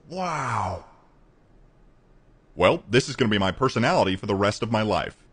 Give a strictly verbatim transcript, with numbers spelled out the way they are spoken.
Wow. Well, this is going to be my personality for the rest of my life.